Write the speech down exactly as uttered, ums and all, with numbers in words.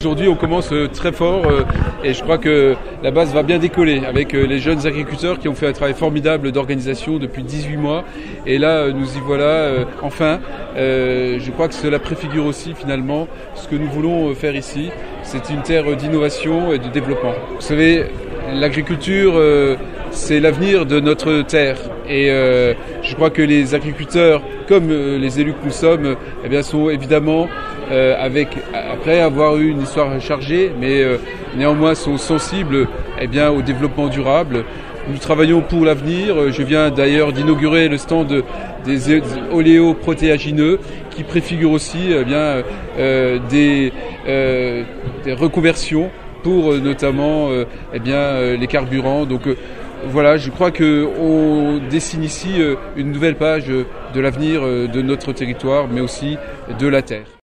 Aujourd'hui, on commence très fort et je crois que la base va bien décoller avec les jeunes agriculteurs qui ont fait un travail formidable d'organisation depuis dix-huit mois. Et là, nous y voilà enfin. Je crois que cela préfigure aussi finalement ce que nous voulons faire ici. C'est une terre d'innovation et de développement. Vous savez, l'agriculture, c'est l'avenir de notre terre. Et euh, je crois que les agriculteurs, comme euh, les élus que nous sommes, eh bien, sont évidemment, euh, avec, après avoir eu une histoire chargée, mais euh, néanmoins sont sensibles eh bien, au développement durable. Nous travaillons pour l'avenir. Je viens d'ailleurs d'inaugurer le stand des oléoprotéagineux qui préfigure aussi eh bien, euh, des, euh, des reconversions pour euh, notamment euh, eh bien, euh, les carburants. Donc, euh, Voilà, je crois qu'on dessine ici une nouvelle page de l'avenir de notre territoire, mais aussi de la terre.